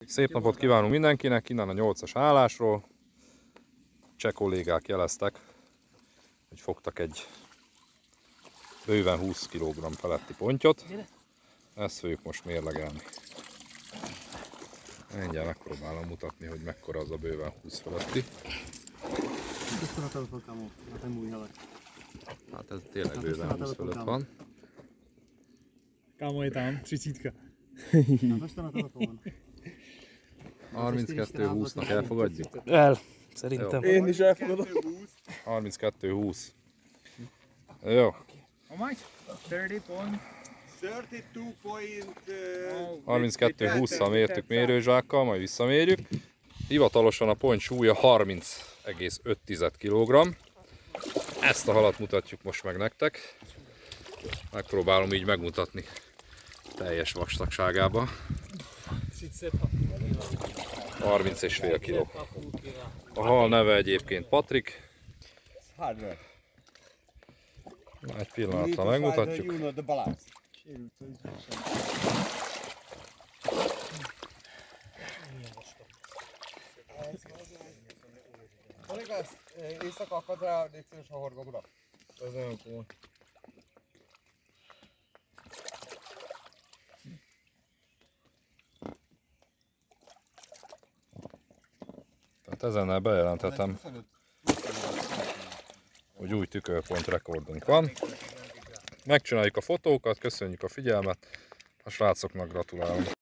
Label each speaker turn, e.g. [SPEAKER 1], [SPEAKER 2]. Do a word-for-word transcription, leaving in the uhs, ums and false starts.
[SPEAKER 1] Szép napot kívánunk mindenkinek, innen a nyolcas állásról. Cseh kollégák jeleztek, hogy fogtak egy bőven húsz kilogramm feletti pontyot. Ezt fogjuk most mérlegelni. Mindjárt megpróbálom mutatni, hogy mekkora az a bőven húsz feletti. Hát ez tényleg bőven húsz fölött van.
[SPEAKER 2] Kámo, je tam, třicítka.
[SPEAKER 1] harminckettő húsznak elfogadjuk?
[SPEAKER 2] El, szerintem.
[SPEAKER 3] Én is elfogadom.
[SPEAKER 1] harminckettő húsz. Jó.
[SPEAKER 3] How much? thirty point.
[SPEAKER 1] harminckettő hússzal mértük mérőzsákkal, majd visszamérjük. Hivatalosan a ponty súlya harminc egész öt kilogramm. Ezt a halat mutatjuk most meg nektek. Megpróbálom így megmutatni teljes vastagságába. harminc és fél kiló. A hal neve egyébként Patrik. Egy pillanatra megmutatjuk.
[SPEAKER 3] Kolléga, ezt éjszaka akad rá, légy szíves a horgomra. Ez nagyon komoly.
[SPEAKER 1] Tehát ezennel bejelenthetem, hogy új tükörpont rekordunk van. Megcsináljuk a fotókat, köszönjük a figyelmet, a srácoknak gratulálunk.